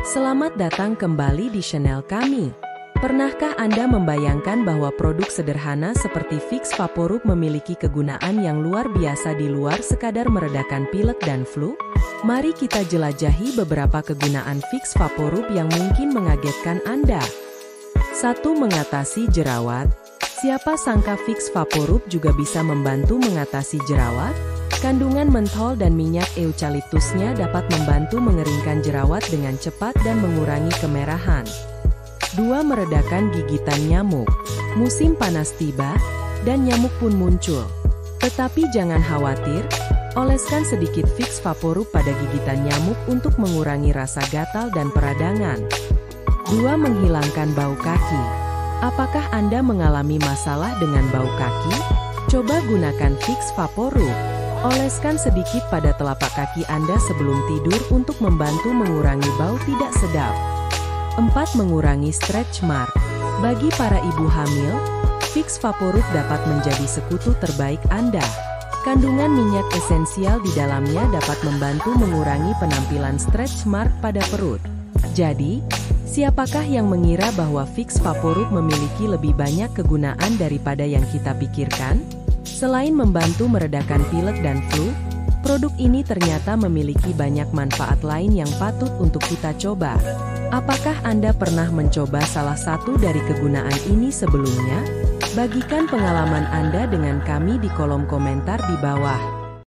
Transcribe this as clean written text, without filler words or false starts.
Selamat datang kembali di channel kami. Pernahkah Anda membayangkan bahwa produk sederhana seperti Vicks VapoRub memiliki kegunaan yang luar biasa di luar sekadar meredakan pilek dan flu? Mari kita jelajahi beberapa kegunaan Vicks VapoRub yang mungkin mengagetkan Anda. 1. Mengatasi jerawat. Siapa sangka Vicks VapoRub juga bisa membantu mengatasi jerawat? Kandungan mentol dan minyak eukaliptusnya dapat membantu mengeringkan jerawat dengan cepat dan mengurangi kemerahan. 2. Meredakan gigitan nyamuk. Musim panas tiba, dan nyamuk pun muncul. Tetapi jangan khawatir, oleskan sedikit Vicks VapoRub pada gigitan nyamuk untuk mengurangi rasa gatal dan peradangan. 2. Menghilangkan bau kaki. Apakah Anda mengalami masalah dengan bau kaki? Coba gunakan Vicks VapoRub. Oleskan sedikit pada telapak kaki Anda sebelum tidur untuk membantu mengurangi bau tidak sedap. 4. Mengurangi stretch mark. Bagi para ibu hamil, Vicks VapoRub dapat menjadi sekutu terbaik Anda. Kandungan minyak esensial di dalamnya dapat membantu mengurangi penampilan stretch mark pada perut. Jadi, siapakah yang mengira bahwa Vicks VapoRub memiliki lebih banyak kegunaan daripada yang kita pikirkan? Selain membantu meredakan pilek dan flu, produk ini ternyata memiliki banyak manfaat lain yang patut untuk kita coba. Apakah Anda pernah mencoba salah satu dari kegunaan ini sebelumnya? Bagikan pengalaman Anda dengan kami di kolom komentar di bawah.